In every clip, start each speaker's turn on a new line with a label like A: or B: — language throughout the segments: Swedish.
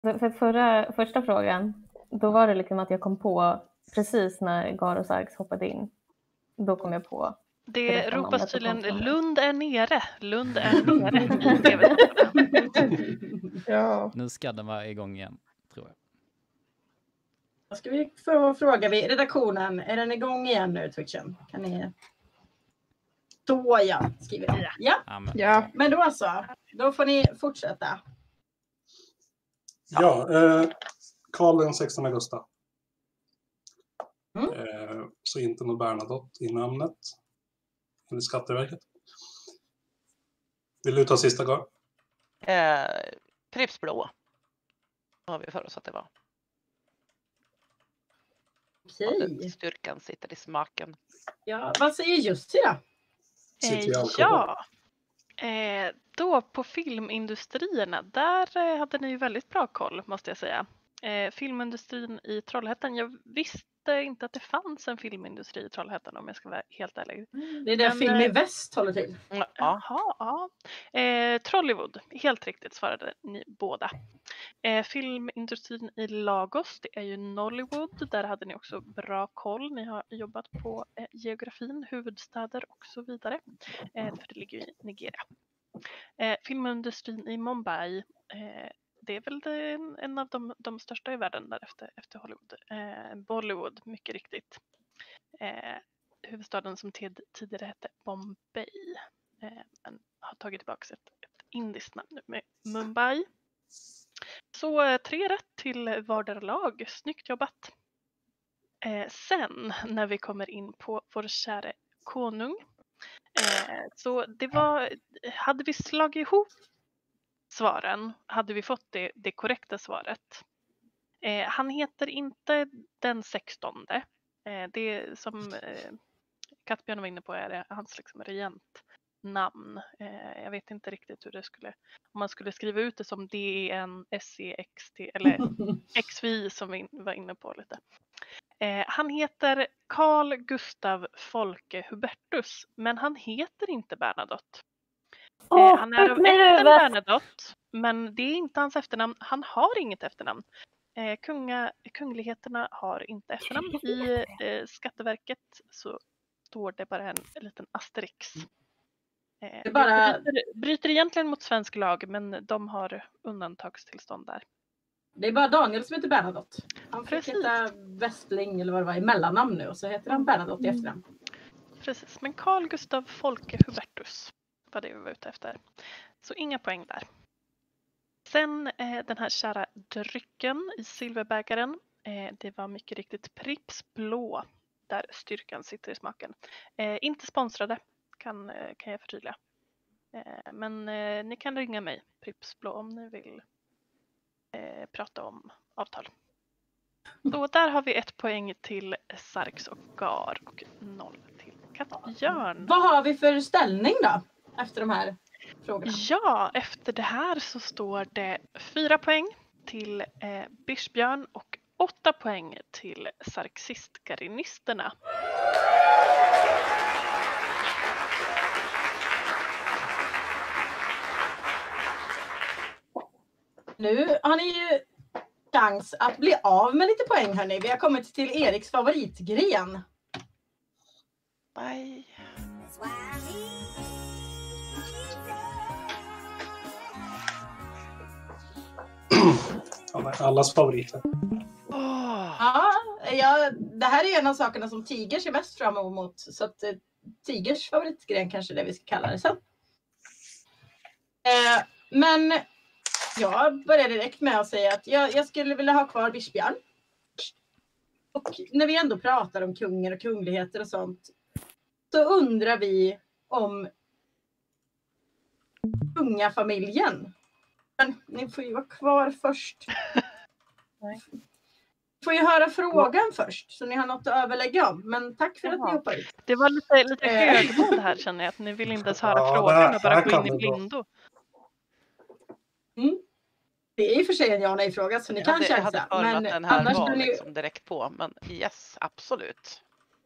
A: För första frågan, då var det liksom att jag kom på precis när Gar och Sarks hoppade in. Då kom jag på.
B: Det ropas tydligen Lund är nere. Lund är nere i tv-sändningarna.
C: Ja.
D: Nu ska den vara igång igen, tror jag.
C: Då ska vi få fråga redaktionen. Är den igång igen nu, Twitchen? Kan ni... Så ja, skriver jag. Ja. Men då så. Då får ni fortsätta.
E: Ja, Karl den 16 Gustav. Så inte någon Bernadotte i namnet. Enligt Skatteverket. Vill du ta sista gång?
F: Pripps blå. Då har vi för oss att det var.
C: Okej.
F: Styrkan sitter i smaken.
C: Ja, vad säger Jussi då?
B: Då på filmindustrierna, där hade ni ju väldigt bra koll, måste jag säga. Filmindustrin i Trollhättan, jag visste inte att det fanns en filmindustri i Trollhättan, om jag ska vara helt ärlig.
C: Det är där Film i Väst håller till.
B: Jaha. Trollywood, helt riktigt svarade ni båda. Filmindustrin i Lagos, det är ju Nollywood. Där hade ni också bra koll. Ni har jobbat på geografin, huvudstäder och så vidare. För det ligger i Nigeria. Filmindustrin i Mumbai, det är väl en av de största i världen där efter Hollywood. Bollywood, mycket riktigt. Huvudstaden som tidigare hette Bombay. Men har tagit tillbaka ett indiskt namn nu med Mumbai. Så 3 rätt till vardera lag. Snyggt jobbat. Sen när vi kommer in på vår kära konung. Så det var, hade vi slagit ihop svaren, hade vi fått det korrekta svaret. Han heter inte den 16:e. Det som Kattbjörn var inne på är hans liksom regentnamn. Jag vet inte riktigt hur det skulle, om man skulle skriva ut det som DENSEXT eller XVI som vi var inne på lite. Han heter Carl Gustav Folke Hubertus, men han heter inte Bernadotte. Han är av ätten Bernadotte, men det är inte hans efternamn. Han har inget efternamn. Kungligheterna har inte efternamn. I Skatteverket så står det bara en liten asterix. Bryter egentligen mot svensk lag, men de har undantagstillstånd där.
C: Det är bara Daniel som heter Bernadotte. Han fick heta Westling eller vad det var i mellannamn nu, och så heter han Bernadotte i efternamn.
B: Precis, men Carl Gustav Folke Hubertus var det vi var ute efter. Så inga poäng där. Sen den här kära drycken i silverbägaren. Det var mycket riktigt Pripps blå, där styrkan sitter i smaken. Inte sponsrade, kan jag förtydliga. Men ni kan ringa mig, Pripps blå, om ni vill prata om avtal. Så där har vi 1 poäng till Sarks och Gar och 0 till Kattbjörn.
C: Vad har vi för ställning då efter de här frågorna?
B: Ja, efter det här så står det 4 poäng till Bischbjörn och 8 poäng till Sarksistgarinisterna.
C: Nu har ni ju chans att bli av med lite poäng, hörni. Vi har kommit till Eriks favoritgren.
B: Bye.
E: Allas favoriter.
C: Ja, det här är en av sakerna som Tigers är mest fram emot. Så att Tigers favoritgren kanske är det vi ska kalla det sen. Men jag börjar direkt med att säga att jag skulle vilja ha kvar Bischbjörn. Och när vi ändå pratar om kungar och kungligheter och sånt, så undrar vi om kungafamiljen. Men ni får ju vara kvar först. Ni får ju höra frågan först, så ni har något att överlägga om. Men tack för att ni hoppar ut.
B: Det var lite högmod här, känner jag, att ni vill inte ens höra frågan och bara gå in i blindo.
C: Det är i och för sig en ja nej fråga, så ni kan chansa.
F: Men den här annars var liksom direkt på, men yes, absolut.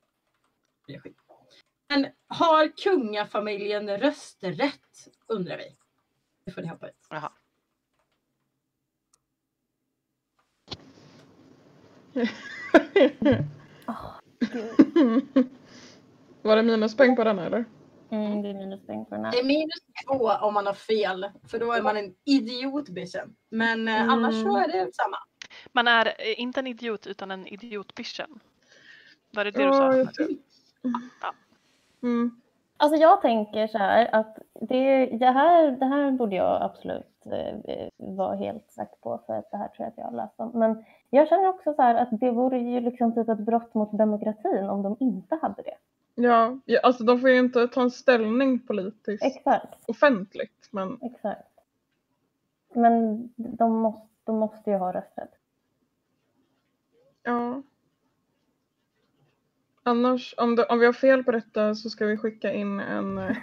C: Men har kungafamiljen rösträtt, undrar vi. Det får ni hoppa ut.
F: Jaha.
G: Var det minuspoäng på den eller?
A: Det är minuspoäng på den
C: Det
A: här.
C: är -2 om man har fel. För då är man en idiot, Bischen. Men annars så är det samma.
B: Man är inte en idiot utan en idiotbischen. Var det det du
G: Ja,
B: sa?
G: jag tror.
A: Alltså jag tänker så här att det här borde jag absolut vara helt säker på, för att det här tror jag att jag har läst om. Men jag känner också så här att det vore ju liksom typ ett brott mot demokratin om de inte hade det.
G: Ja, alltså de får ju inte ta en ställning politiskt
A: Exakt,
G: offentligt. Men
A: exakt. Men de måste ju ha rösträtt.
G: ja. Annars, om vi har fel på detta så ska vi skicka in en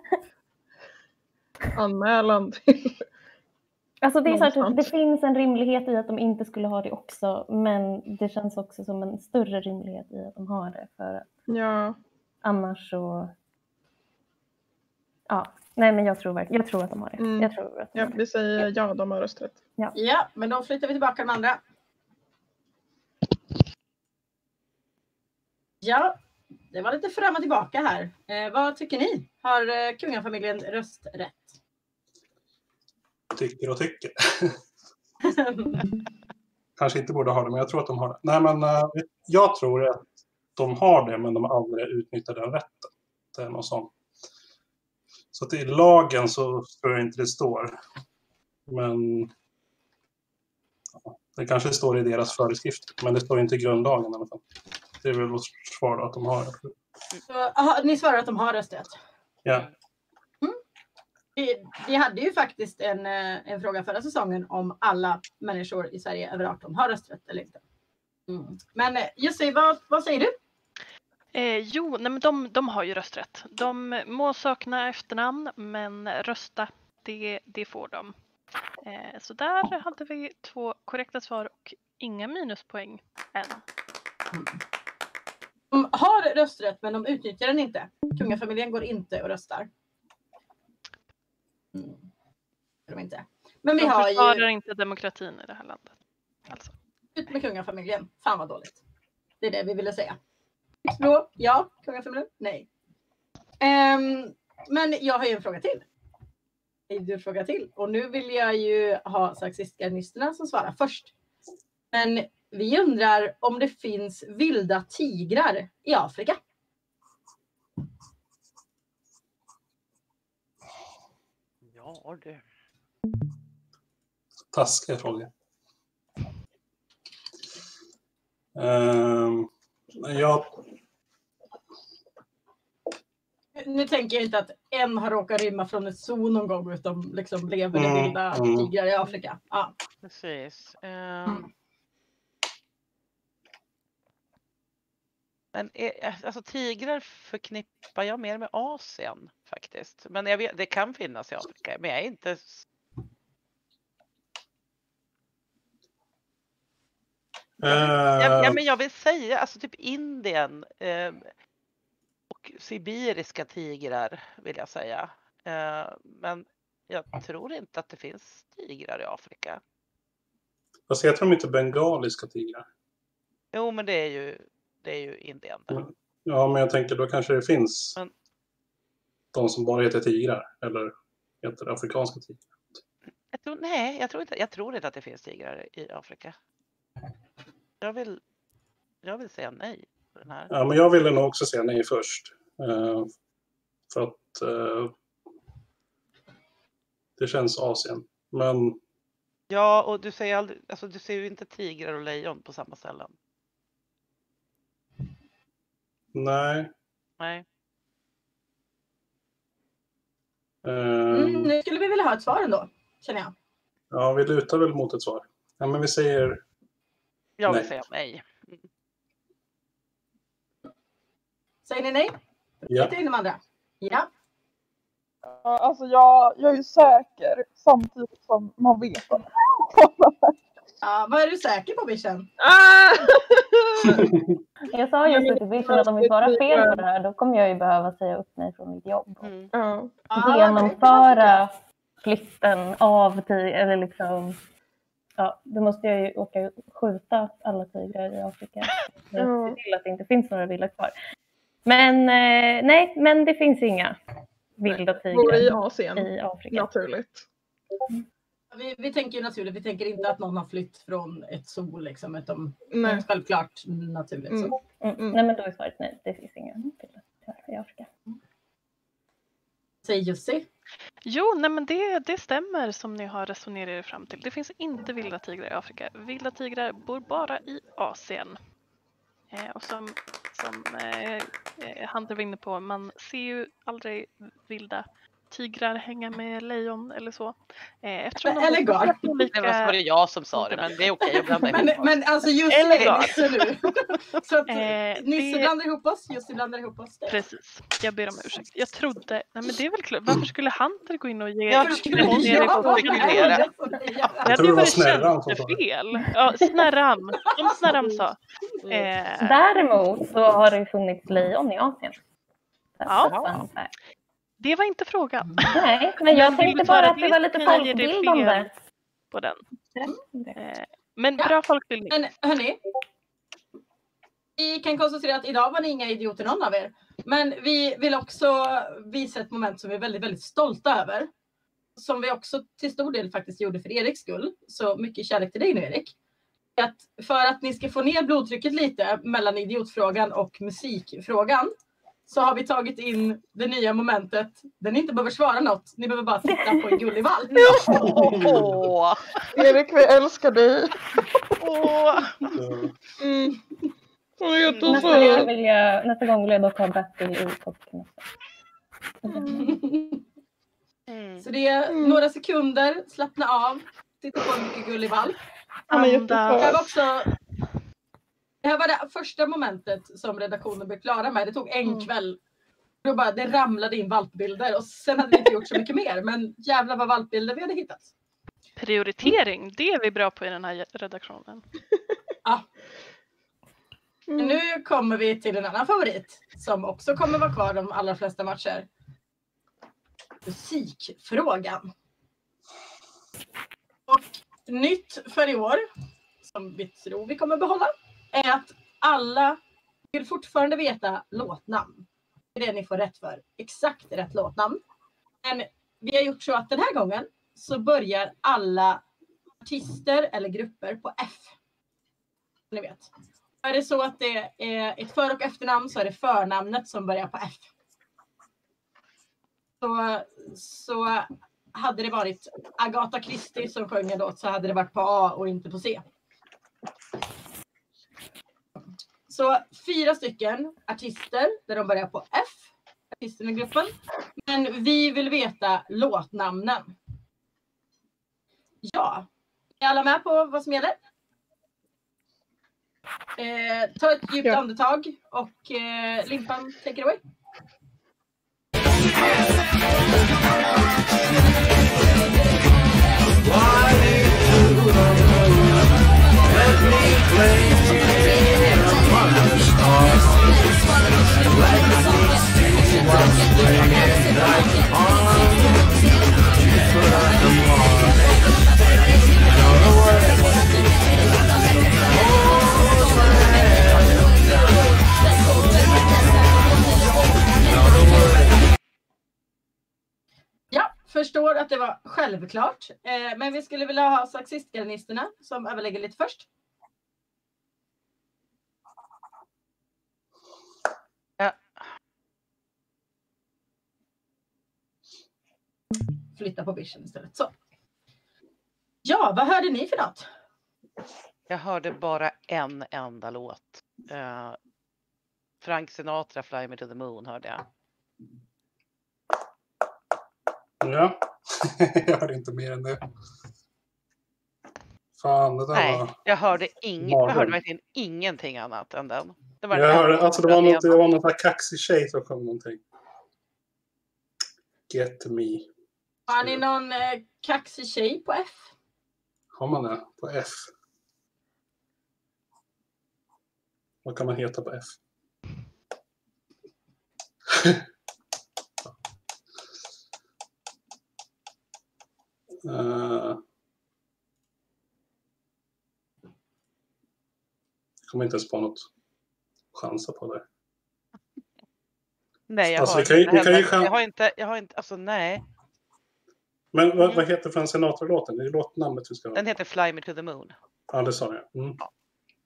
G: anmälan till.
A: Alltså det är så här,
G: någonstans.
A: det finns en rimlighet i att de inte skulle ha det också, men det känns också som en större rimlighet i att de har det, för att
G: Ja,
A: annars så... Ja, nej men jag tror att de har det.
G: Mm.
A: Jag tror att de
G: ja,
A: har det.
G: vi säger ja, de har rösträtt.
C: Ja, men då flyttar vi tillbaka de andra. Ja, det var lite fram och tillbaka här. Vad tycker ni? Har kungafamiljen rösträtt?
E: Tycker och tycker. Kanske inte borde ha det, men jag tror att de har det. Nej, men jag tror att de har det, men de har aldrig utnyttjat den rätten. Det är något sånt. Så att i lagen så tror jag inte det står. Men ja, det kanske står i deras föreskrifter. Men det står inte i grundlagen i alla fall. Det är väl vårt svar då, att de har det.
C: Så, ni svarar att de har rösträtt?
E: Ja.
C: Vi hade ju faktiskt en fråga förra säsongen om alla människor i Sverige över 18 har rösträtt eller inte. Men Jussi, vad säger du?
B: Jo, nej, men de har ju rösträtt. De må sakna efternamn, men rösta, det får de. Så där hade vi 2 korrekta svar och inga minuspoäng än.
C: De har rösträtt, men de utnyttjar den inte. Kungafamiljen går inte och röstar. De inte. Men vi
B: De
C: har
B: försvarar
C: ju...
B: inte demokratin i det här landet. Alltså.
C: Ut med kungafamiljen. Fan vad dåligt. Det är det vi ville säga. Då, ja, kungafamiljen? Nej. Men jag har ju en fråga till. Och nu vill jag ju ha saxistgarnisterna som svarar först. Men vi undrar om det finns vilda tigrar i Afrika.
F: Ja, det.
E: Taskiga frågor.
C: Nu tänker jag inte att en har råkat rymma från ett zoo någon gång, utan liksom lever det vilda tigrar i Afrika. Ja.
F: Precis. Men alltså tigrar förknippar jag mer med Asien faktiskt. Men jag vet, det kan finnas i Afrika. Men jag är inte... men jag vill säga alltså typ Indien och sibiriska tigrar vill jag säga. Men jag tror inte att det finns tigrar i Afrika.
E: Fast heter de inte bengaliska tigrar?
F: Jo, men det är ju Indien.
E: Ja, men jag tänker då kanske det finns de som bara heter tigrar, eller heter afrikanska tigrar. Jag tror inte att det finns tigrar i Afrika. Jag vill säga nej på den här. Ja, men jag ville nog också säga nej först. För att det känns Asien. Men
F: ja, och du säger aldrig, alltså du ser ju inte tigrar och lejon på samma ställen.
E: nej.
C: Nu skulle vi vilja ha ett svar ändå, känner jag.
E: Ja, vi lutar väl mot ett svar. Ja, men vi säger
F: Jag vill
E: nej.
F: säga nej.
C: Säger ni nej?
E: Ja.
C: Inte in de andra. Ja.
G: Ja, alltså jag är ju säker samtidigt som man vet.
C: Ja, vad är du säker på, Bischen?
A: Jag sa just till Bischen att om vi svarar fel på det här, då kommer jag ju behöva säga upp mig från mitt jobb.
G: Ja.
A: Genomföra flytten av eller liksom ja, då måste jag ju åka och skjuta alla tigrar i Afrika.
G: Ja.
A: Se till att det inte finns några vilda kvar. Men nej, men det finns inga vilda
G: Vore i
A: tigrar
G: Asien,
A: i Afrika.
G: naturligt.
C: Vi tänker ju naturligt, vi tänker inte att någon har flytt från ett zoo liksom, utan
G: Nej.
C: självklart naturligt.
G: Mm.
C: Så.
A: Nej, men då är svaret nej, det finns inga vilda tigrar i Afrika.
C: Säger Jussi.
B: Jo, nej men det stämmer som ni har resonerat er fram till. Det finns inte vilda tigrar i Afrika. Vilda tigrar bor bara i Asien. Och som Hunter var inne på, man ser ju aldrig vilda tigrar hänga med lejon eller så. Eftersom de
C: Eller
B: bor på
C: gar.
B: olika...
F: Det var jag som sa det, men det är okej att blanda ihop oss.
C: Men alltså Jussi
B: Eller
C: är
B: gar.
C: Nisse nu. Så att Nisse
B: det-
C: blandar ihop oss, Jussi blandar ihop oss.
B: Precis, jag ber om ursäkt. Jag trodde, nej men det är väl klart, varför skulle Hunter gå in och ge...
F: Varför skulle
B: rätt ner i
F: jag
B: frågan?
F: spekulera?
B: Det
E: Jag
B: hade
E: tror
B: ju
E: det var
B: varit
E: Snärran som sa det.
B: tjänstefel. Ja, Snärran. Som Snärran sa.
A: Däremot så har det ju funnits lejon i Asien.
B: Ja. Det var inte frågan.
A: Nej, men jag
B: Men
A: tänkte
B: vill
A: bara
B: svara
A: att det var lite
B: kan jag ge dig
A: folkbildande.
B: fel på den. Men bra folkbildning.
C: Men hörni, vi kan konstatera att idag var ni inga idioter någon av er. Men vi vill också visa ett moment som vi är väldigt, väldigt stolta över. Som vi också till stor del faktiskt gjorde för Eriks skull. Så mycket kärlek till dig nu, Erik. Att för att ni ska få ner blodtrycket lite mellan idiotfrågan och musikfrågan, så har vi tagit in det nya momentet där ni inte behöver svara något. Ni behöver bara titta på en gullig valp.
F: Åh,
G: Erik, vi älskar dig.
B: Åh,
G: Mm.
A: Nästa gång vill jag dock ha Bertil i toppen.
C: Så det är några sekunder, slappna av, titta på en mycket gullig valp.
G: Han är
C: Det här
G: jättesvår.
C: var också det här var det första momentet som redaktionen blev klara med. Det tog en kväll. Det ramlade in valpbilder och sen hade vi inte gjort så mycket mer. Men jävlar vad valpbilder vi hade hittat.
B: prioritering, det är vi bra på i den här redaktionen.
C: Nu kommer vi till en annan favorit som också kommer vara kvar de allra flesta matcher. Musikfrågan. Och nytt för i år, som vi tror vi kommer behålla, är att alla vill fortfarande veta låtnamn. Det är det ni får rätt för. Exakt rätt låtnamn. Men vi har gjort så att den här gången så börjar alla artister eller grupper på F. Ni vet. Är det så att det är ett för- och efternamn så är det förnamnet som börjar på F. Så hade det varit Agatha Christie som sjöng en låt så hade det varit på A och inte på C. Så 4 stycken artister där de börjar på F, artisterna i gruppen. Men vi vill veta låtnamnen. Ja, är alla med på vad som gäller? Ta ett djupt andetag och Limpan, take it away. Ja, förstår att det var självklart. Men vi skulle vilja ha saxistgarnisterna som överlägger lite först.
F: Ja.
C: Flytta på bischen istället. Så. Ja, vad hörde ni för något?
F: jag hörde bara en enda låt. Frank Sinatra, Fly Me to the Moon hörde jag.
E: Ja, jag hörde inte mer än det. Fan, det där
F: Nej,
E: var...
F: jag hörde
E: Mardröm.
F: verkligen ingenting annat än den. Det var
E: Jag
F: den
E: hörde,
F: enda
E: alltså det var
F: låten jag
E: någon här kaxig tjej som sjöng någonting. Get me.
C: Har ni någon kaxig tjej på F?
E: Har man det på F? Vad kan man heta på F? kommer inte ens på något chansa på det.
F: Nej, jag
E: Alltså,
F: har
E: vi kan ju-
F: inte
E: vi kan ju
F: heller. Jag har inte, alltså nej.
E: Men vad heter Frank Sinatra-låten? Det är låtnamnet vi ska ha.
F: Den heter Fly Me to the Moon.
E: Ja, det sa jag. Mm.
F: Ja.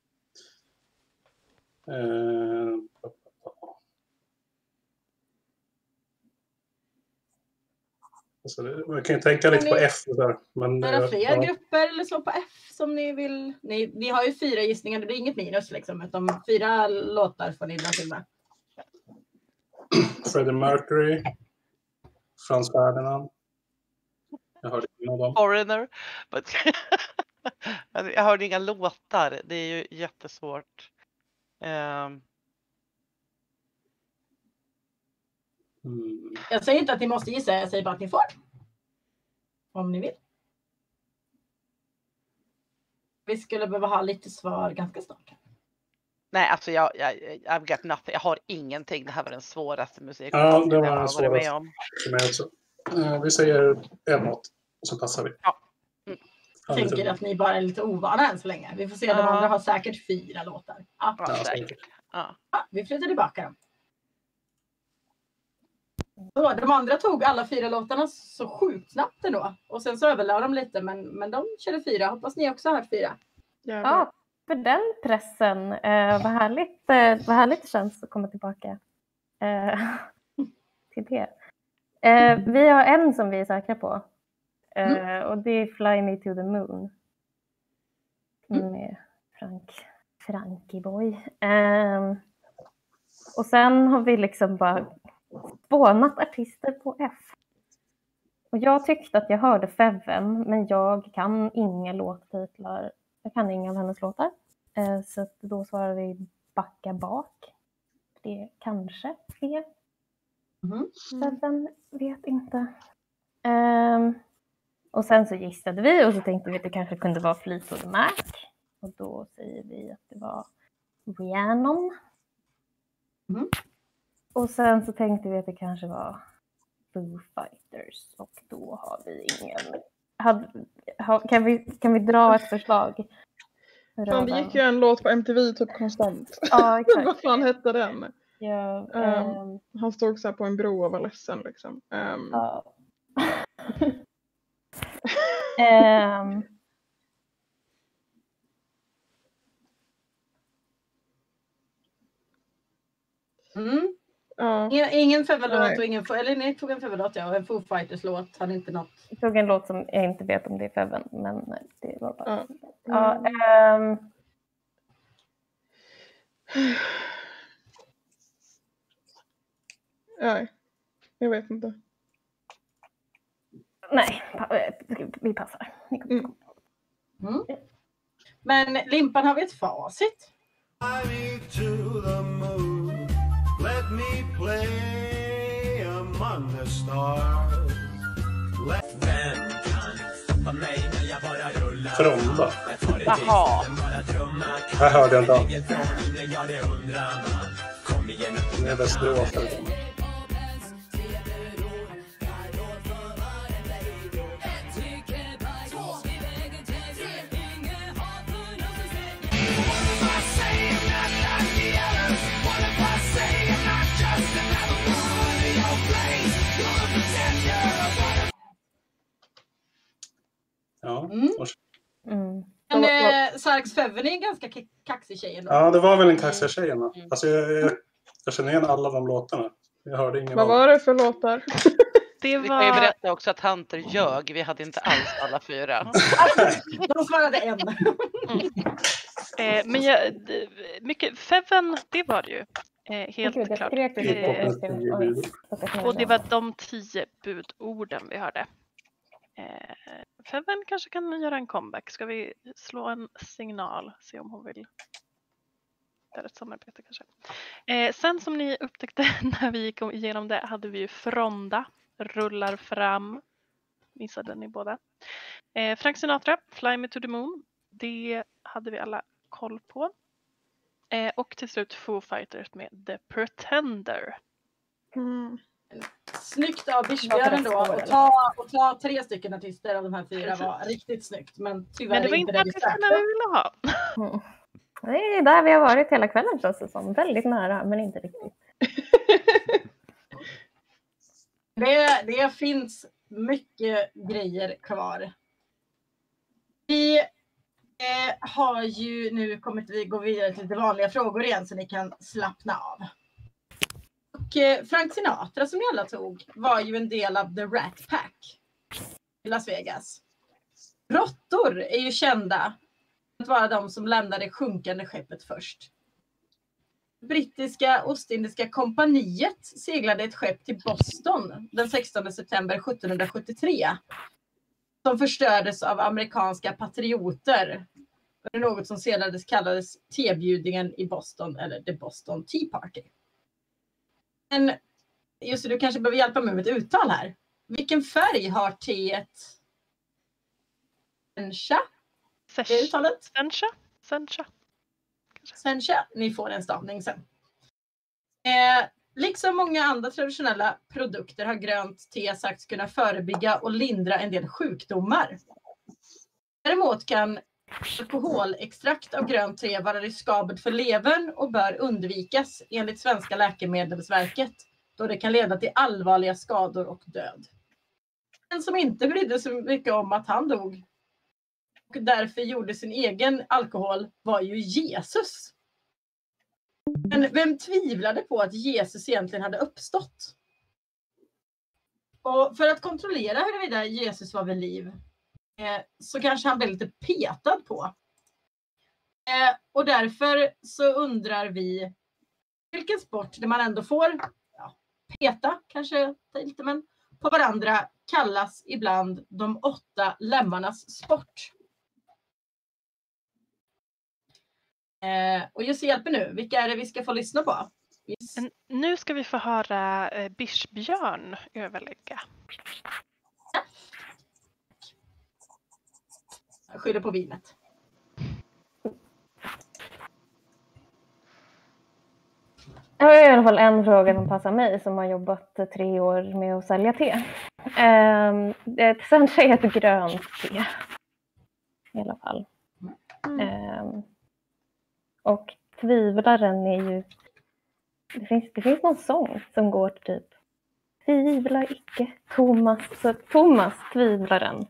E: Alltså, man kan ju tänka lite på F där. Men,
C: några fler grupper eller så på F som ni vill? Ni har ju 4 gissningar, det blir inget minus liksom. Utan 4 låtar får ni dra till med.
E: Freddie Mercury. Frans Ferdinand. Jag hörde ingen av dem.
F: Foreigner. But jag hörde inga låtar. Det är ju jättesvårt.
C: Jag säger inte att ni måste gissa, jag säger bara att ni får. Om ni vill. Vi skulle behöva ha lite svar ganska snart.
F: Nej, alltså I've got nothing. Jag har ingenting. Det här var den svåraste musik
E: Ja, det var
F: jag
E: den
F: har varit med om.
E: För mig också. Vi säger en låt och så passar vi.
F: Ja.
C: Jag tänker att ni bara är lite ovana än så länge. Vi får se, de andra har säkert 4 låtar. Ja.
F: Ja, säkert. Ja.
C: Vi flyttar tillbaka dem. Så, de andra tog alla 4 låtarna så sjukt snabbt ändå. Och sen så överlade de lite, men de körde 4. Hoppas ni också har hört 4.
A: Ja, för den pressen. Vad härligt det känns att komma tillbaka till det. Vi har en som vi är säkra på. Och det är Fly Me to the Moon. Med Frankie Boy. Och sen har vi liksom bara spånat artister på F. Och jag tyckte att jag hörde Feven, men jag kan inga låttitlar. Jag kan inga av hennes låtar. Så att då svarar vi Backa bak. Det är kanske fler. Feven, vet inte. Och sen så gissade vi och så tänkte vi att det kanske kunde vara Fleetwood Mac. Och då säger vi att det var Rhiannon. Och sen så tänkte vi att det kanske var Foo Fighters. Och då har vi ingen... Kan vi dra ett förslag?
G: Fan, det gick ju en låt på MTV typ konstant.
A: Ja, exakt.
G: Vad fan hette den?
A: Ja,
G: han stod så här på en bro och var ledsen liksom.
A: ja.
C: Ingen Feven-låt och ingen... Eller ni tog en Feven-låt, ja. Och en Foo Fighters-låt. Hade inte något.
A: Jag tog en låt som jag inte vet om det är Feven. Men det var bara...
G: Nej, jag vet inte.
A: Nej, vi passar.
C: Men Limpan, har vi ett facit?
H: Let me play among the stars.
E: Tromba.
F: Jaha.
E: Här hörde jag inte allt. Det är Västerås. Ja.
C: Men Sarks Feven är en ganska kaxig tjej ändå.
E: Ja, det var väl en kaxig tjej. Alltså, jag känner igen alla de låtarna. Jag hörde ingen.
G: Vad var det för låtar?
F: Vi kan ju berätta också att Hunter ljög. Vi hade inte alls alla 4.
C: De svarade en.
B: Men mycket Feven, det var det ju. Helt klart. Och det var de 10 budorden vi hörde. Feven kanske kan göra en comeback. Ska vi slå en signal? Se om hon vill. Det är ett samarbete kanske. Sen som ni upptäckte när vi gick igenom det hade vi ju Fronda. Rullar fram. Missade ni båda. Frank Sinatra, Fly Me to the Moon. Det hade vi alla koll på. Och till slut Foo Fighters med The Pretender.
C: Snyggt av Bischbjörn då. Och ta 3 stycken artister av de här 4 var riktigt snyggt. Men tyvärr
B: men det var inte artisterna vi ville ha.
A: Det är där vi har varit hela kvällen, känns det som. Väldigt nära, men inte riktigt.
C: Det finns mycket grejer kvar. Vi har ju nu gå vidare till lite vanliga frågor igen så ni kan slappna av. Och Frank Sinatra som ni alla tog var ju en del av The Rat Pack i Las Vegas. Råttor är ju kända att vara de som lämnade sjunkande skeppet först. Brittiska Ostindiska kompaniet seglade ett skepp till Boston den 16 september 1773 som förstördes av amerikanska patrioter. Det är något som sedan kallades tebjudningen i Boston eller The Boston Tea Party. Men just det, du kanske behöver hjälpa mig med ett uttal här. Vilken färg har teet? Sencha? Det är uttalet? Sencha. Ni får en stavning sen. Liksom många andra traditionella produkter har grönt te sagts kunna förebygga och lindra en del sjukdomar. Däremot kan alkoholextrakt av grönt te vara riskabelt för levern och bör undvikas enligt Svenska läkemedelsverket då det kan leda till allvarliga skador och död. En som inte brydde sig mycket om att han dog och därför gjorde sin egen alkohol var ju Jesus. Men vem tvivlade på att Jesus egentligen hade uppstått? Och för att kontrollera huruvida Jesus var vid liv så kanske han blev lite petad på. Och därför så undrar vi vilken sport där man ändå får peta, kanske lite, men på varandra kallas ibland de 8 lemmarnas sport. Och just hjälper nu, vilka är det vi ska få lyssna på?
B: Nu ska vi få höra Bispbjörn överlägga.
C: Jag skyller på vinet.
A: Jag har i alla fall en fråga som passar mig som har jobbat 3 år med att sälja te. Sen är ett grönt te. I alla fall. Och tvivlaren är ju... Det finns någon sång som går till typ tvivla icke, Thomas. Så Thomas, tvivlaren.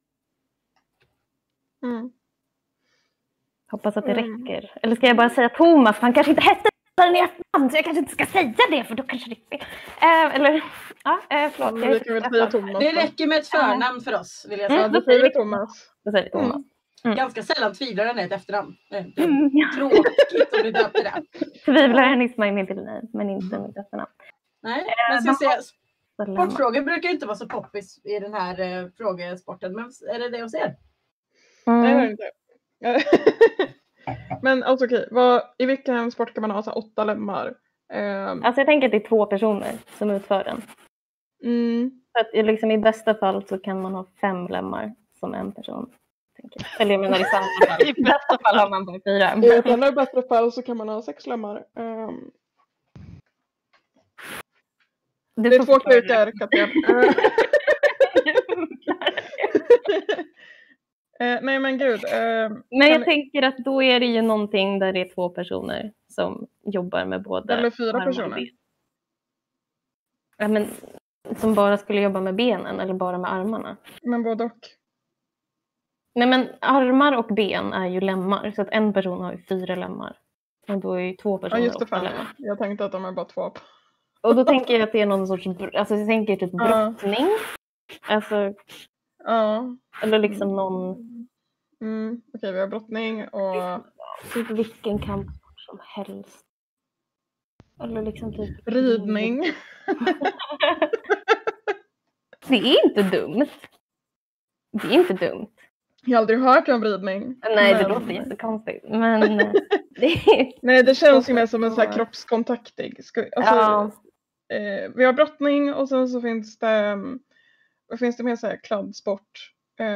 A: Hoppas att det räcker. Eller ska jag bara säga Thomas? Han kanske inte hette den i efternamn, så jag kanske inte ska säga det, för då kanske det är eller, förlåt.
G: Vi kan väl säga Thomas.
C: Det räcker med ett förnamn för oss, vill jag säga.
G: Då säger vi Thomas.
A: Då säger vi Thomas.
C: Ganska sällan tvivlaren är ett efternamn. Tråkigt om du döpte det.
A: Tvivlaren is my middle name, men inte mitt efternamn.
C: Nej, men ska säga, sportfrågor brukar inte vara så poppis i den här frågesporten, men är det det hos er?
G: Nej, det är inte. Men alltså okej, i vilken sport kan man ha så 8 lemmar?
A: Alltså jag tänker att det är 2 personer som utför den. Så att liksom i bästa fall så kan man ha 5 lemmar som en person. Eller jag menar i samma fall. I bästa fall har man bara 4.
G: I ett ännu bättre fall så kan man ha 6 lemmar. Det är 2 krukor, Katrin. Nej men gud.
A: Men jag tänker att då är det ju någonting där det är 2 personer som jobbar med båda.
G: Eller 4 personer.
A: Ja, men som bara skulle jobba med benen eller bara med armarna.
G: Men både och.
A: Nej, men armar och ben är ju lemmar. Så att en person har ju 4 lemmar. Och då är ju 2 personer
G: just det,
A: 8 lemmar.
G: Jag tänkte att de är bara 2.
A: Och då tänker jag att det är någon sorts... Alltså jag tänker typ brottning. Alltså... Eller liksom någon...
G: Okej, vi har brottning och...
A: Typ vilken kampsport som helst. Eller liksom typ...
G: Ridning.
A: Det är inte dumt. Det är inte dumt.
G: Jag har aldrig hört om ridning.
A: Nej, det låter jättekonstigt. Men...
G: Nej, det känns ju mer som en så här kroppskontaktig. Vi har brottning och sen så finns det... Vad finns det mer så här kladdsport?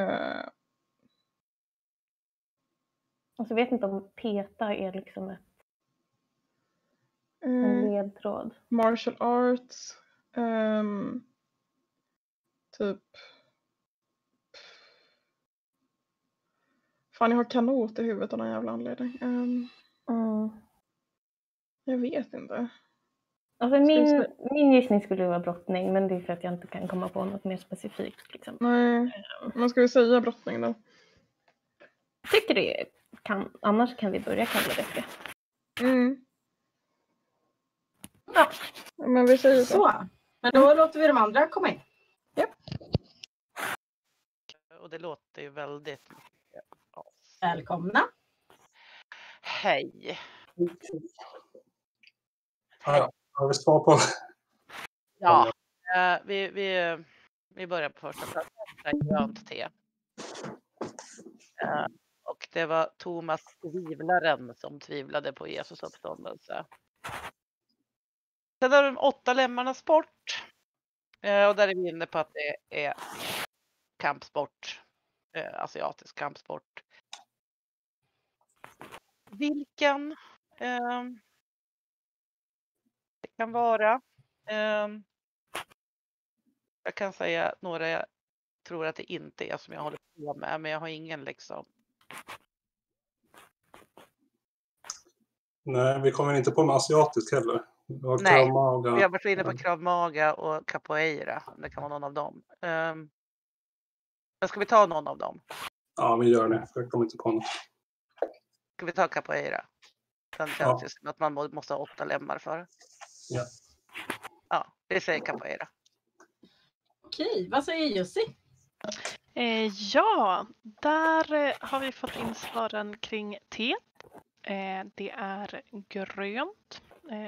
A: Alltså jag vet inte om peta är liksom en ledtråd.
G: Martial arts. Typ. Fan, jag har kanot i huvudet av någon jävla anledning.
A: Mm.
G: Jag vet inte.
A: Alltså min gissning skulle vara brottning, men det är för att jag inte kan komma på något mer specifikt. Liksom.
G: Nej, man ska ju säga brottning då.
A: Jag tycker det kan, annars kan vi börja kalla det för det.
G: Ja, men vi säger så.
C: Men då låter vi de andra komma in.
F: Och det låter ju väldigt...
C: Välkomna.
F: Hej.
E: Ja, har vi svar på?
F: Ja, vi börjar på första platsen. Grönt te. Och det var Thomas tvivlaren som tvivlade på Jesus uppståndelse. Sen har de 8 lemmarna sport. Och där är vi inne på att det är kampsport. Asiatisk kampsport. Vilken det kan vara. Jag kan säga några jag tror att det inte är som jag håller på med. Men jag har ingen liksom.
E: Nej, vi kommer inte på en asiatisk heller.
F: Nej, vi har varit inne på Krav Maga och Capoeira. Det kan vara någon av dem. Men ska vi ta någon av dem?
E: Ja, vi gör det. Jag kommer inte på något.
F: Ska vi ta Capoeira? Den känns ju som att man måste ha 8 lemmar för.
E: Ja.
F: Ja, vi säger Capoeira.
C: Okej, vad säger Jussi?
B: Ja, där har vi fått in svaren kring te. Det är grönt.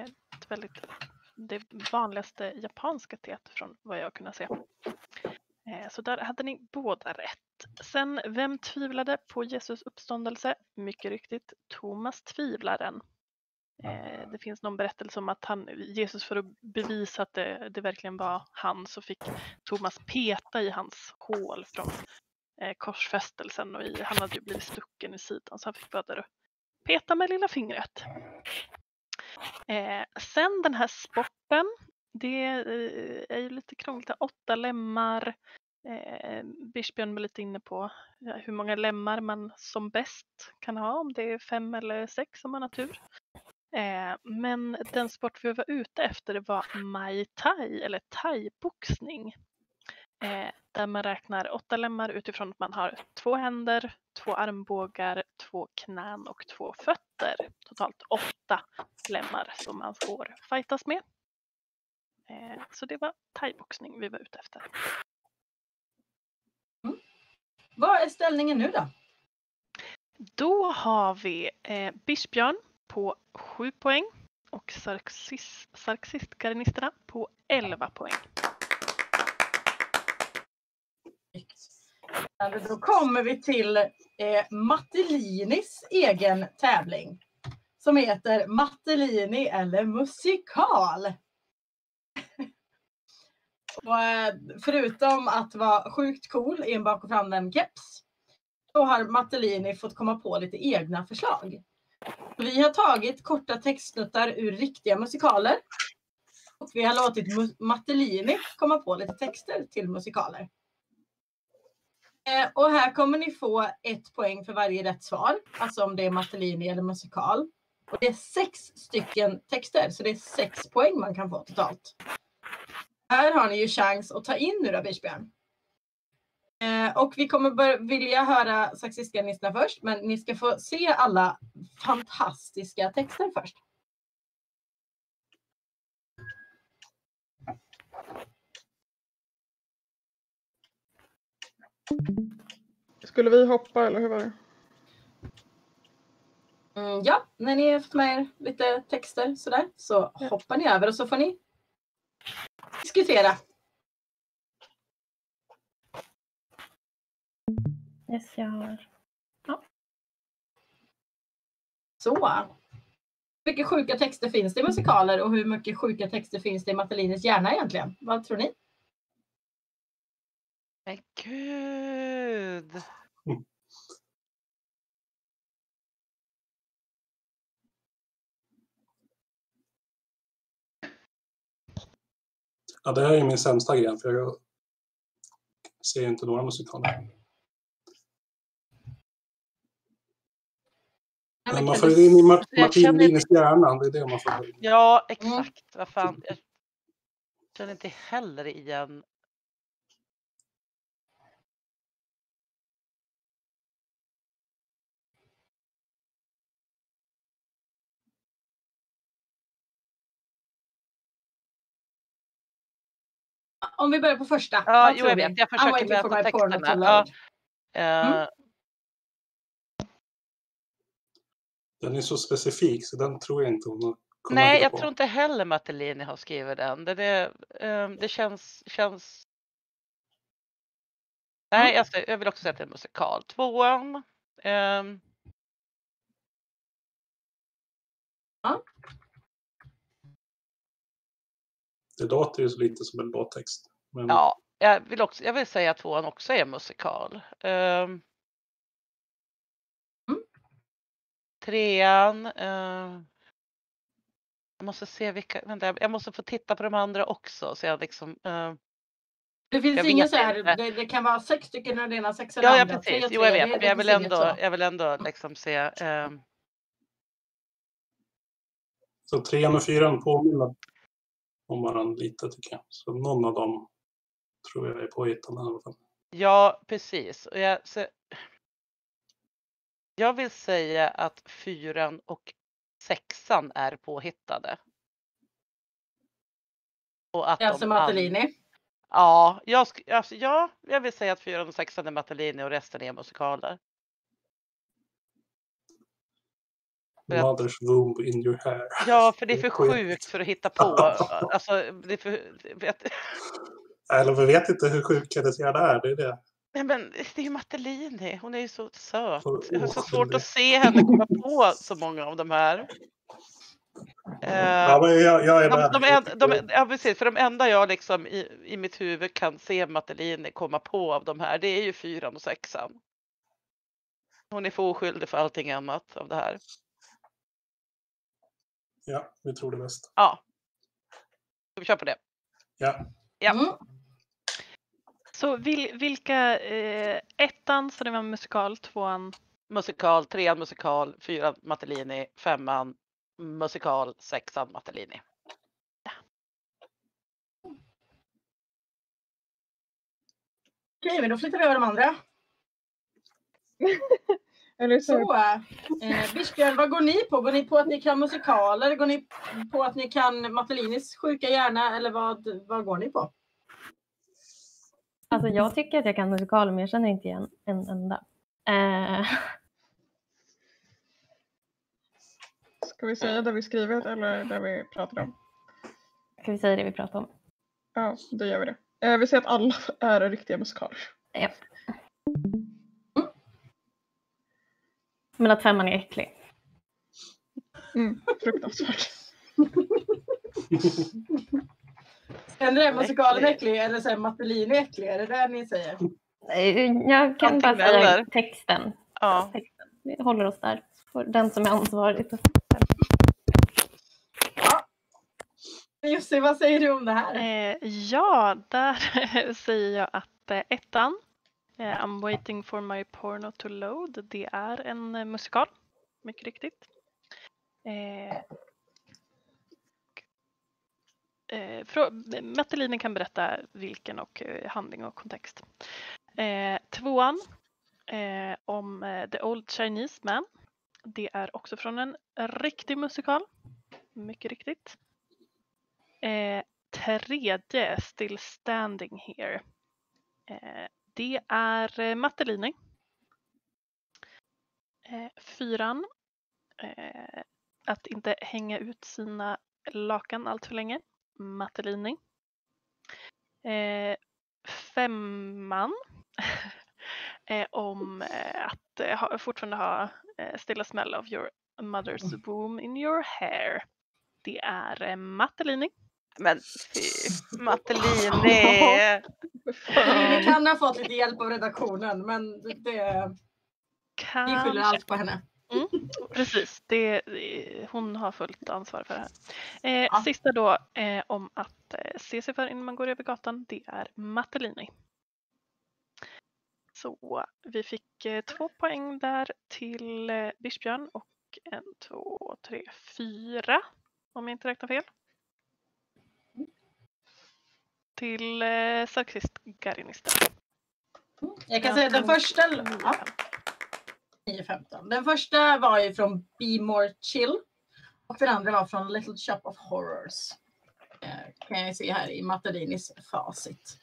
B: Det vanligaste japanska teet från vad jag kunnat se. Så där hade ni båda rätt. Sen, vem tvivlade på Jesus uppståndelse? Mycket riktigt, Thomas tvivlaren. Det finns någon berättelse om att Jesus för att bevisa att det verkligen var han, så fick Thomas peta i hans hål från korsfästelsen. Och han hade ju blivit stucken i sidan, så han fick bara där peta med lilla fingret. Sen den här sporten, det är ju lite krångligt. 8 lemmar. Bispbjörn var lite inne på hur många lemmar man som bäst kan ha, om det är 5 eller 6 om man har tur. Men den sport vi var ute efter, det var Muay Thai eller thai-boxning. Där man räknar 8 lemmar utifrån att man har 2 händer, 2 armbågar, 2 knän och 2 fötter. Totalt 8 lemmar som man får fightas med. Så det var thai-boxning vi var ute efter.
C: Vad är ställningen nu då?
B: Då har vi Bispbjörn på 7 poäng och Sarxistgarnisterna på 11 poäng.
C: Då kommer vi till Mattelinis egen tävling. Som heter Mattelini eller musikal. Och förutom att vara sjukt cool i en bak- och framvänd keps, så har Mattelini fått komma på lite egna förslag. Vi har tagit korta textsnuttar ur riktiga musikaler. Och vi har låtit Mattelini komma på lite texter till musikaler. Och här kommer ni få 1 poäng för varje rätt svar. Alltså om det är Mattelini eller musikal. Och det är 6 stycken texter, så det är 6 poäng man kan få totalt. Här har ni ju chans att ta in nu då, Bispbjörn. Och vi kommer vilja höra Sarxistgarnisterna först, men ni ska få se alla fantastiska texter först.
G: Skulle vi hoppa eller hur var det?
C: Ja, när ni har fått med er lite texter sådär, så hoppar ni över och så får ni diskutera.
A: Yes, jag har. Ja.
C: Så. Hur mycket sjuka texter finns det i musikaler och hur mycket sjuka texter finns det i Mattelinis hjärna egentligen? Vad tror ni?
F: Men gud!
E: Ja, det här är min sämsta gren, för jag ser inte några musikaler. Men man får in i
F: Jag känner
E: Martin Linus hjärnan, det är det man får.
F: Ja, exakt. Vad fan. Jag känner inte heller igen.
C: Om vi börjar på första.
F: Ja,
C: vad
F: jo,
C: tror
F: jag
C: vi?
F: vet. Jag
C: I'm
F: försöker
C: waiting for my
F: läsa
C: porno
F: texten
C: to
F: här.
C: load.
F: Ja.
E: Den är så specifik så den tror jag inte hon kommer
F: Nej,
E: hitta
F: jag
E: på.
F: tror inte heller Mattelini har skrivit den. Det känns... Nej, jag vill också säga att det är en musikal. 2:an.
E: Det låter ju lite som en låttext. Men
F: Ja, jag vill säga att 2:an också är en musikal. 3:an. Jag måste se vilka... Vänta, jag måste få titta på de andra också. Så jag liksom...
C: Det finns
F: jag
C: inget
F: vet
C: så här,
F: inte.
C: det kan vara 6 stycken och det ena 6 eller
F: Ja,
C: andra.
F: precis.
C: 3,
F: Jo, jag vet.
C: det
F: Men jag vill ändå liksom se...
E: så 3:an och 4:an påminner om varandra lite tycker jag. Så någon av dem tror jag är påhittad i alla fall.
F: Ja, precis. Och jag vill säga att 4:an och 6:an är påhittade. Och att
C: Alltså Martellini.
F: Ja, jag vill säga att 4:an och 6:an är Martellini och resten är musikaler.
E: Mother's womb in your hair.
F: Ja, för det är för sjukt för att hitta på. Alltså, det är för...
E: Eller vi vet inte hur sjuk hennes hjärna är, det är det.
F: Nej, men det är ju Martellini. Hon är ju så söt.
E: Så
F: Jag har så svårt
E: oskyldig.
F: att se henne komma på så många av de här.
E: Ja, men jag är med.
F: Ja, precis. För de enda jag liksom i mitt huvud kan se Martellini komma på av de här, det är ju 4:an och 6:an. Hon är för oskyldig för allting annat av det här.
E: Ja, vi tror det bäst.
F: Ja. Ska vi köra på det?
E: Ja.
F: Ja.
B: Så vilka... 1:an så det var musikal, 2:an...
F: Musikal, 3:an musikal, 4:an Martellini, 5:an musikal, 6:an Martellini. Ja.
C: Okej, men då flyttar vi över de andra.
G: Eller
C: Så, Bispbjörn, vad går ni på? Går ni på att ni kan musikaler? Går ni på att ni kan Martellinis sjuka hjärna? Eller vad går ni på?
A: Alltså jag tycker att jag kan musikaler, men jag känner inte igen en enda.
G: Ska vi säga det vi skrivit eller det vi pratar om?
A: Ska vi säga det vi pratar om?
G: Ja, då gör vi det. Vi säger att alla är riktiga musikaler.
A: Ja. Men att 5:an är äcklig.
G: Fruktansvärt.
C: Är musikalen äcklig eller så är Martellini äcklig? Är det där ni säger?
A: Jag kan bara säga texten.
F: Ja.
A: Texten. Vi håller oss där. För den som är ansvarig.
C: Jussi, vad säger du om det här?
B: Ja, där säger jag att 1:an, I'm waiting for my porno to load, det är en musikal. Mycket riktigt. Martellini kan berätta vilken och handling och kontext. 2:an om The Old Chinese Man. Det är också från en riktig musikal. Mycket riktigt. 3:e Still Standing Here. Det är Martellini. 4:an att inte hänga ut sina lakan allt för länge. Martellini. 5:an om att fortfarande ha Still a Smell of Your Mother's Womb in Your Hair. Det är Martellini.
F: Men fy, Martellini.
C: Martellini kan ha fått lite hjälp av redaktionen, men vi skyller allt på henne.
B: Precis, hon har fullt ansvar för det här. Sista då om att se sig för innan man går över gatan, det är Martellini. Så vi fick 2 poäng där till Bispbjörn och och 1, 2, 3, 4. Om jag inte räknar fel. Till Sarkist-Garinister.
C: Jag kan säga den första... Ja, 9-15. Den första var ju från Be More Chill. Och den andra var från Little Shop of Horrors. Kan jag se här i Matadinis facit.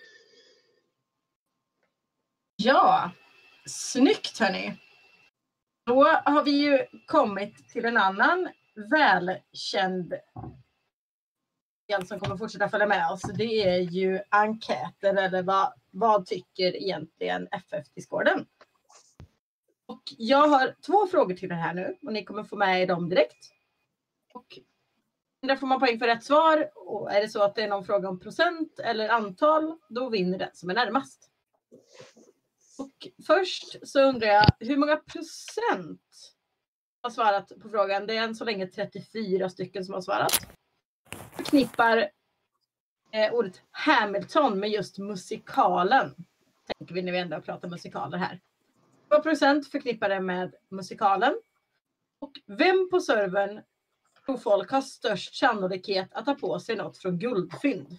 C: Ja, snyggt hörni. Då har vi ju kommit till en annan välkänd del som kommer fortsätta följa med oss. Det är ju enkäter eller vad tycker egentligen FF-discorden? Och jag har 2 frågor till er här nu och ni kommer få med dem direkt. Och där får man poäng för rätt svar och är det så att det är någon fråga om procent eller antal, då vinner den som är närmast. Och först så undrar jag, hur många procent har svarat på frågan? Det är än så länge 34 stycken som har svarat. Förknippar ordet Hamilton med just musikalen. Tänker vi när vi ändå pratar musikaler här. 2% förknippar det med musikalen. Och vem på servern tror folk har störst sannolikhet att ta på sig något från Guldfynd?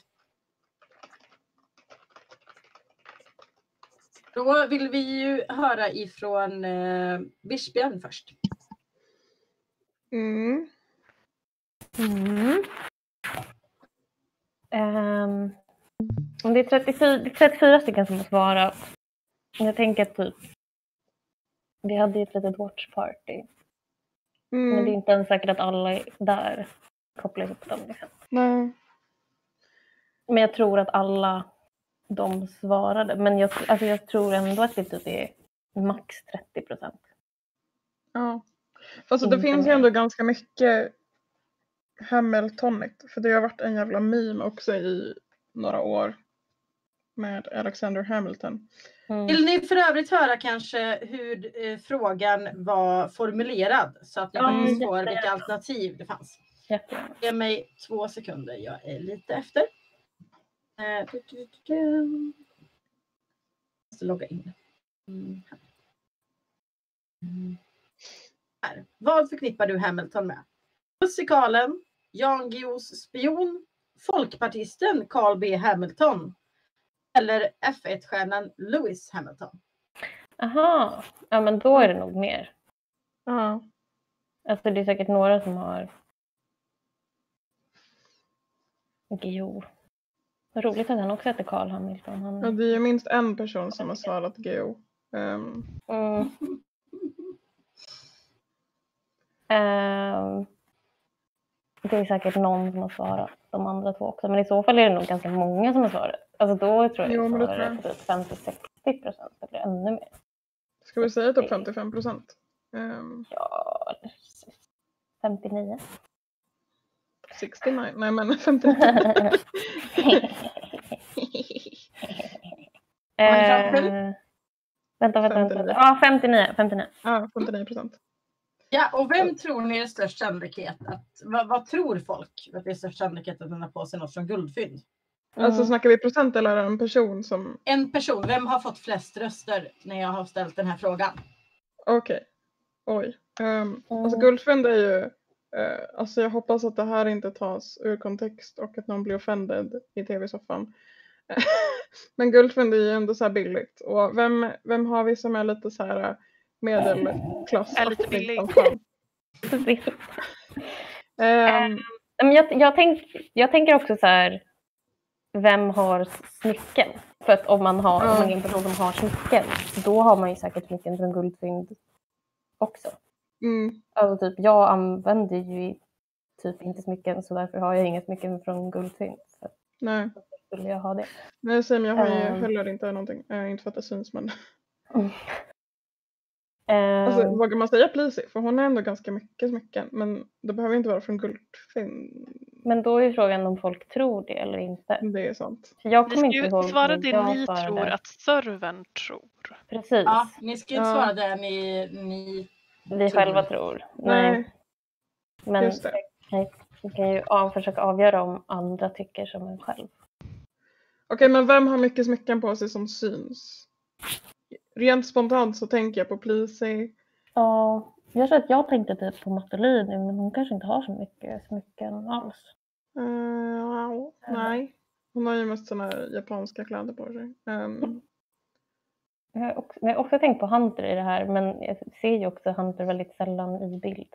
C: Då vill vi ju höra ifrån Bispbjörn först.
A: Om det är 34 stycken som har svarat. Jag tänker typ, vi hade ju ett litet watchparty. Men det är inte ens säkert att alla är där kopplar ihop dem. Liksom.
G: Nej.
A: Men jag tror att alla de svarade. Men jag tror ändå att det typ är max 30%.
G: Ja. Alltså det finns ju ändå ganska mycket Hamiltonigt. För det har varit en jävla meme också i några år med Alexander Hamilton.
C: Vill ni för övrigt höra kanske hur frågan var formulerad så att ni faktiskt får vilka alternativ det fanns? Ge mig 2 sekunder, jag är lite efter. Jag måste logga in. Här. Vad förknippar du Hamilton med? Musikalen, Jan Guillous spion, folkpartisten Carl B. Hamilton eller F1-stjärnan Lewis Hamilton?
A: Aha, ja men då är det nog mer.
G: Ja.
A: Alltså det är säkert några som har Guillou. Vad roligt att han också heter Carl Hamilton.
G: Ja, det är minst en person som har svarat Guillou.
A: Det är säkert någon som har svarat de andra 2 också. Men i så fall är det nog ganska många som har svarat. Alltså då tror jag att det är 50-60% eller ännu mer.
G: Ska vi säga typ 55%?
A: Ja, 59.
G: 69? Nej men 59.
A: Vänta. Ja, 59.
G: Ja, 59%.
C: Ja, och vem tror ni är störst sannolikhet att, vad tror folk att det är störst sannolikhet att den har på sig något från Guldfynd?
G: Alltså snackar vi procent eller en person som...
C: En person, vem har fått flest röster när jag har ställt den här frågan?
G: Okej. Oj. Alltså Guldfynd är ju... alltså jag hoppas att det här inte tas ur kontext och att någon blir offended i tv-soffan. Men Guldfynd är ju ändå så här billigt. Och vem har vi som är lite så här medelklass?
B: Är lite billig.
A: Jag tänker också så här, vem har smycken? För att om man är en person som har smycken, då har man ju säkert smycken från Guldfynd också. Alltså typ, jag använder ju typ inte smycken, så därför har jag inga smycken från Guldfynd. Så
G: nej.
A: Skulle jag ha det.
G: Nej, Sam, jag har ju heller inte någonting. Inte för att det syns, men... Alltså, vågar man säga Plisi? För hon är ändå ganska mycket smycken. Men det behöver inte vara från Guldfynd.
A: Men då är frågan om folk tror det eller inte.
G: Det är sant.
A: Jag
B: Ni
A: kommer
B: ska
A: inte ihåg
B: svara det ni tror att servern tror.
A: Precis.
C: Ja, ni ska inte svara det ni
A: vi själva tror. Nej. Men
G: just det.
A: vi kan ju försöka avgöra om andra tycker som en själv.
G: Okej, men vem har mycket smycken på sig som syns? Rent spontant så tänker jag på Plisi.
A: Ja. Jag tror att jag tänkte typ på Mattelin, men hon kanske inte har så mycket smycken alls.
G: Nej. Hon har ju mest såna japanska kläder på sig.
A: Jag har också tänkt på Hunter i det här, men jag ser ju också Hunter väldigt sällan i bild.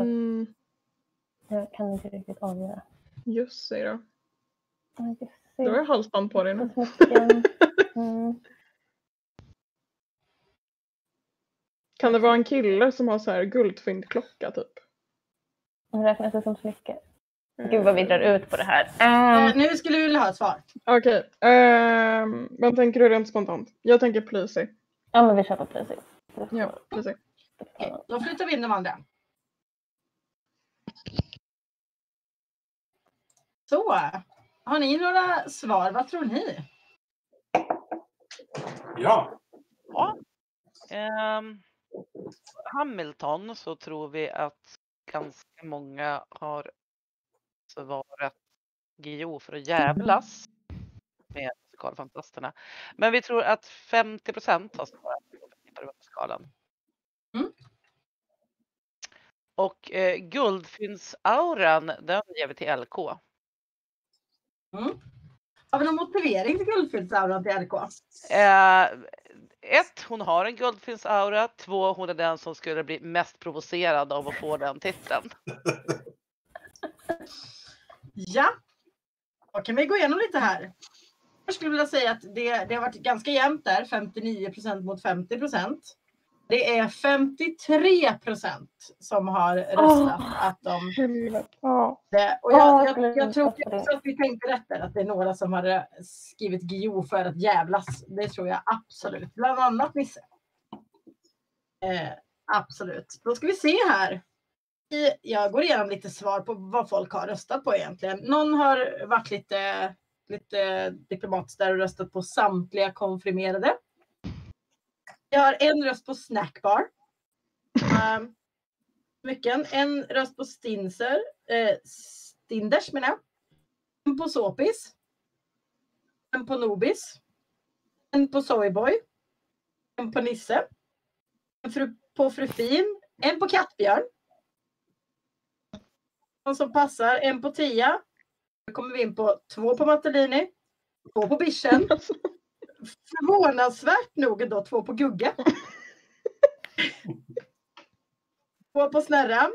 A: Jag kan inte riktigt avgöra.
G: Jussi då.
A: Jussi.
G: Du har halsband på dig nu. Kan det vara en kille som har så här guldfyndklocka typ?
A: Hon räknas det som smycke. Gud vad vi drar ut på det här.
C: Nu skulle vi vilja ha ett svar.
G: Okej. Vad tänker du rent spontant? Jag tänker Plysy.
A: Ja, men vi kör på Plysy.
G: Ja, Plysy.
C: Okej, då flyttar vi in de andra. Så, har ni några svar? Vad tror ni?
E: Ja.
F: Hamilton så tror vi att ganska många har svarat Gio för att jävlas med musikalfantasterna. Men vi tror att 50% har svarat på musikalen. Och guldfyndsauran, den ger vi till LK.
C: Har vi någon motivering till guldfyndsaura till LK?
F: 1. Hon har en guldfyndsaura. 2. Hon är den som skulle bli mest provocerad av att få den titeln.
C: Ja. Då kan vi gå igenom lite här. Jag skulle vilja säga att det har varit ganska jämnt där. 59% mot 50%. Det är 53% som har röstat att de... Och jag tror också att vi tänkte rätt där, att det är några som har skrivit Gio för att jävlas. Det tror jag absolut. Bland annat Nisse. Absolut. Då ska vi se här. Jag går igenom lite svar på vad folk har röstat på egentligen. Någon har varit lite diplomatisk där och röstat på samtliga konfirmerade. Jag har en röst på Snackbar. En röst på Stinders menar jag. En på Såpis. En på Nobis. En på Soyboy. En på Nisse. En på Frufin. En på Kattbjörn. En som passar. En på Tia. Då kommer vi in på 2 på Mattelini. 2 på Bischen. Förvånansvärt nog då 2 på Gugge. 2 på Snärra.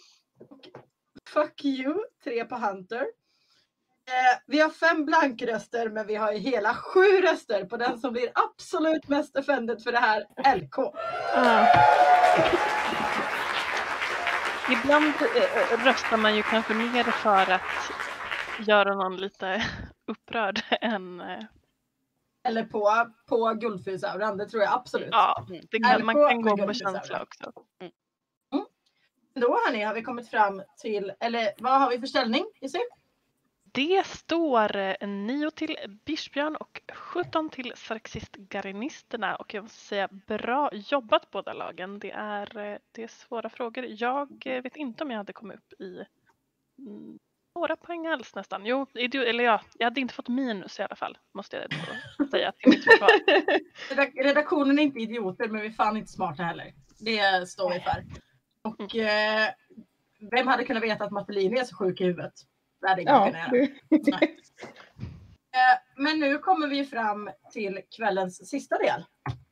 C: Fuck you. 3 på Hunter. Vi har 5 blankröster, men vi har ju hela 7 röster på den som blir absolut mest offended för det här, LK.
B: Ibland röstar man ju kanske mer för att göra någon lite upprörd än...
C: Eller på guldfynsauran, det tror jag absolut.
B: Ja, man kan gå med känsla också.
C: Då har vi kommit fram till, eller vad har vi för ställning?
B: Det står 9 till Bischbjörn och 17 till Sarxist-garinisterna. Och jag måste säga, bra jobbat båda lagen. Det är svåra frågor. Jag vet inte om jag hade kommit upp i några poäng alls nästan. Jo, jag hade inte fått minus i alla fall, måste jag säga till mitt försvar.
C: Redaktionen är inte idioter, men vi är fan inte smarta heller. Det står vi för. Och vem hade kunnat veta att Mattelini är så sjuk i huvudet? Det hade ingen kunnat göra. Men nu kommer vi fram till kvällens sista del.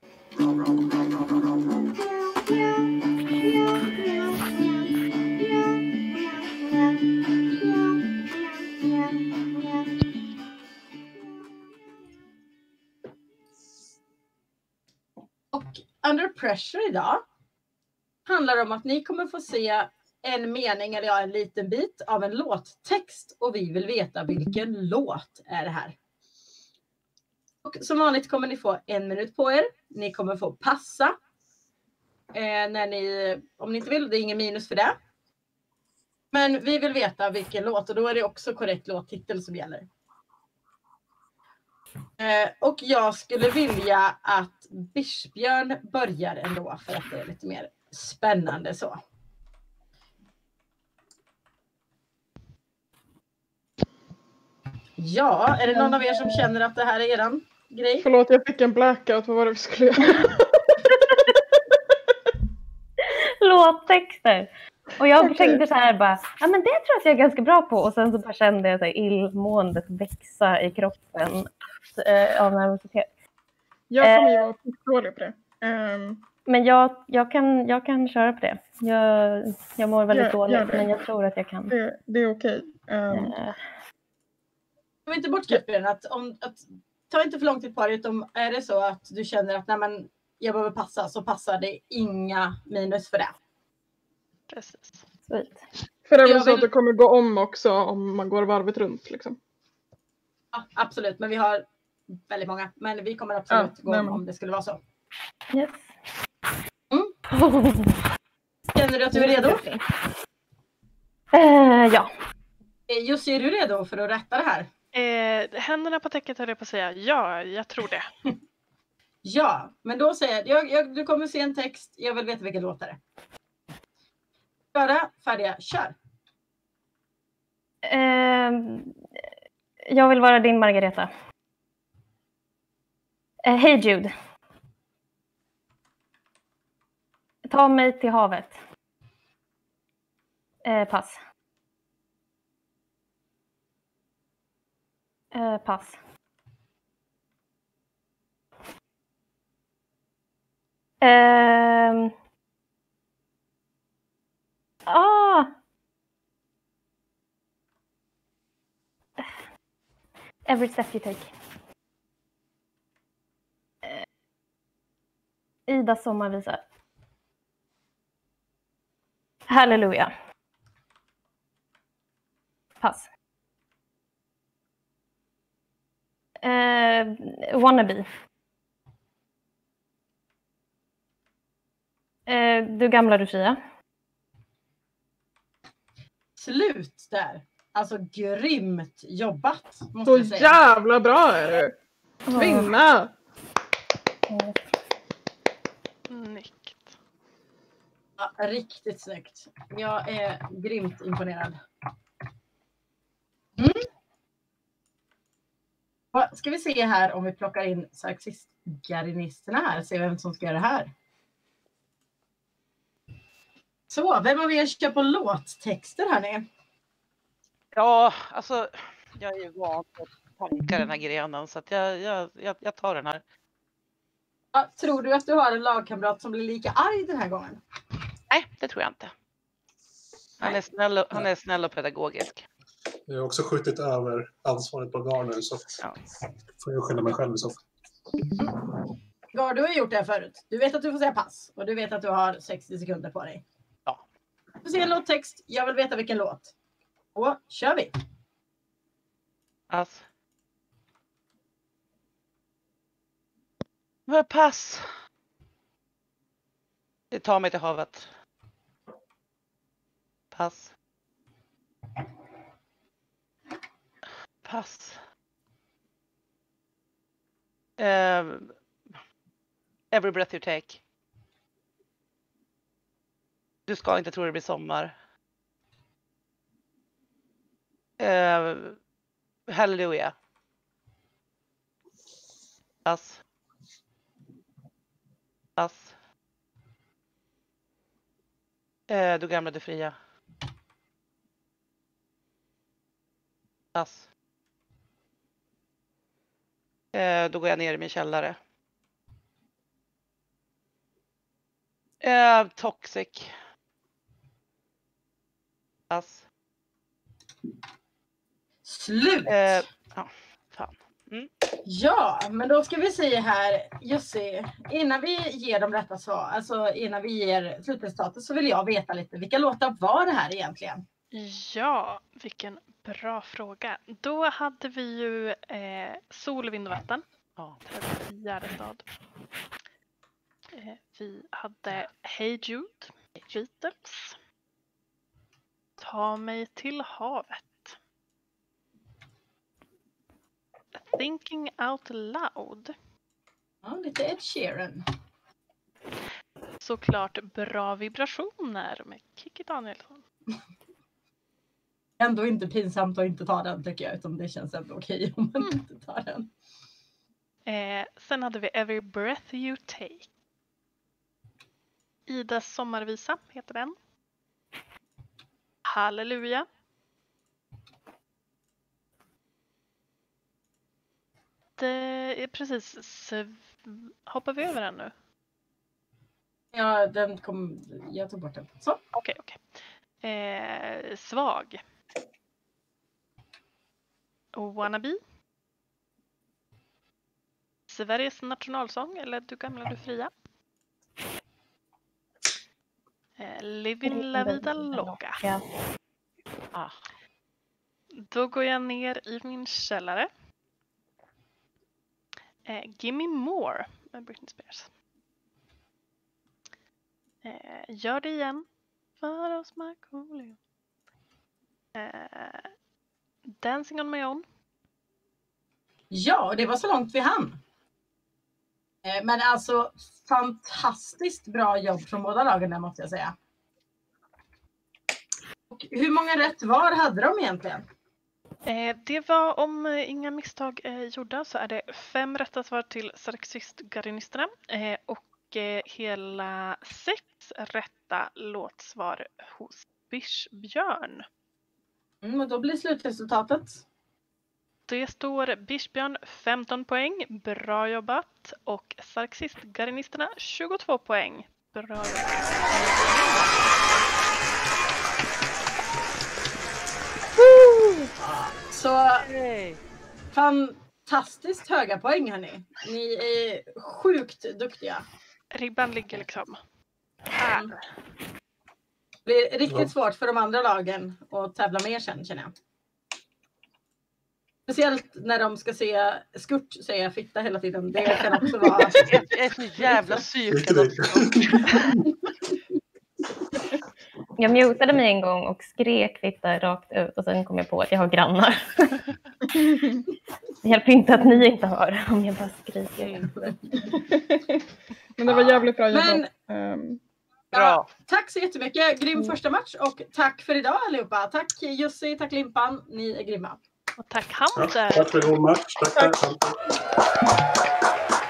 C: Och Under Pressure idag handlar om att ni kommer få se en mening eller en liten bit av en låttext och vi vill veta vilken låt är det här. Och som vanligt kommer ni få 1 minut på er. Ni kommer få passa om ni inte vill, det är ingen minus för det. Men vi vill veta vilken låt och då är det också korrekt låttitel som gäller. Och jag skulle vilja att Bischbjörn börjar ändå för att det är lite mer spännande så. Ja, är det någon av er som känner att det här är eran grej?
G: Förlåt, jag fick en blackout. Vad var det vi skulle göra?
A: låttexter. Och jag
G: Okej.
A: tänkte så här bara, ja men det tror jag att jag är ganska bra på. Och sen så bara kände jag så här illmåendet växa i kroppen av nervositet.
G: Jag kommer ju vara dålig på det.
A: Men jag kan köra på det. Jag mår väldigt
G: Gör
A: dåligt,
G: det.
A: men jag tror att jag kan.
G: Det är okej.
C: Ta inte bort Catherine, att ta inte för lång tid på det, utan är det så att du känner att nej, men jag behöver passa, så passar det inga minus för det.
B: Precis.
A: Sweet.
G: För det är väl
C: Jag
G: så att
C: vill-
G: det kommer gå om också om man går varvet runt liksom.
C: Ja, absolut, men vi har väldigt många. Men vi kommer absolut
G: Ja,
C: gå
G: nej, men-
C: om det skulle vara så.
A: Yes.
C: Känner du att du är redo?
A: Ja.
C: Jussi, är du redo för att rätta det här?
B: Händerna på täcket höll jag på att säga. Ja, jag tror det.
C: Ja, men då säger jag, du kommer se en text, jag vill veta vilken låt det är. Klara, färdiga, kör!
A: Jag vill vara din Margareta. Hej Jude. Ta mig till havet. Pass. Pass. Every step you take. Ida sommarvisa. Halleluja. Pass. Wannabe. Du gamla, du fria.
C: Slut där. Alltså grymt jobbat, måste
G: Så
C: jag säga.
G: jävla bra är du! Kvinna!
B: Snyggt.
C: Ja, riktigt snyggt. Jag är grymt imponerad. Ska vi se här om vi plockar in sarxistgarinisterna här. Se vem som ska göra det här. Så, vem av er kör på låttexter här nu?
F: Ja, alltså jag är ju van att tanka den här grenen så att jag tar den här.
C: Ja, tror du att du har en lagkamrat som blir lika arg den här gången?
F: Nej, det tror jag inte. Han är snäll och pedagogisk.
E: Jag har också skjutit över ansvaret på Gar nu, så
F: Ja.
E: får jag skylla mig själv i så fall.
C: Gar, du har gjort det här förut. Du vet att du får säga pass och du vet att du har 60 sekunder på dig.
F: Ja.
C: Du får se en låttext. Jag vill veta vilken låt. Och kör vi.
F: Pass. Pass. Det tar mig till havet. Pass. Pass. Every breath you take. Du ska inte tro det blir sommar. Halleluja. Pass. Pass. Du gamla, du fria. Pass. Då går jag ner i min källare. Toxic. Pass.
C: Slut!
F: Ja, fan.
C: Ja, men då ska vi se här, Jussi, innan vi ger dem rätta svar, alltså innan vi ger slutresultatet, så vill jag veta lite, vilka låtar var det här egentligen?
B: Ja, vilken bra fråga. Då hade vi ju Sol, vind och vatten.
F: Ja.
B: Gärdestad. Vi hade Hey Jude, Beatles. Ta mig till havet. Thinking out loud.
C: Ja, lite Ed Sheeran.
B: Såklart bra vibrationer med Kikki Danielsson.
C: Ändå inte pinsamt att inte ta den, tycker jag, utan det känns ändå okej om man inte tar den.
B: Sen hade vi Every breath you take. Idas sommarvisa heter den. Halleluja. Det är precis. Hoppar vi över den nu?
C: Ja, jag tog bort den. Så.
B: Okej. Svag. Wannabe. Sveriges nationalsång eller Du gamla du fria. Livin la vida loca.
A: Ja.
B: Då går jag ner i min källare. Gimme More med Britney Spears. Gör det igen. För oss Markoolio. Dancing on my own.
C: Ja, det var så långt vi hann. Men alltså fantastiskt bra jobb från båda lagen där, måste jag säga. Och hur många rätt var hade de egentligen?
B: Det var, om inga misstag gjorda, så är det 5 rätta svar till Sarxist-garnisterna och hela 6 rätta låtsvar hos Bischbjörn.
C: Och då blir slutresultatet?
B: Det står Bischbjörn 15 poäng, bra jobbat, och Sarxist-garnisterna 22 poäng, bra jobbat.
C: Så fantastiskt höga poäng, hörni. Ni är sjukt duktiga.
B: Ribban ligger liksom
C: här. Det blir riktigt svårt för de andra lagen att tävla med sen, känner jag. Speciellt när de ska säga fitta hela tiden. Det kan också vara...
F: Jag är så jävla psykad också.
A: Jag mutade mig en gång och skrek fitta rakt ut och sen kom jag på att jag har grannar. Det hjälper inte att ni inte hör om jag bara skriker.
G: Men det var jävligt bra jobbat.
C: Ja, tack så jättemycket. Grym första match och tack för idag allihopa. Tack Jussi, tack Limpan. Ni är grymma.
B: Och tack Hunter.
E: Tack för god match. Tack.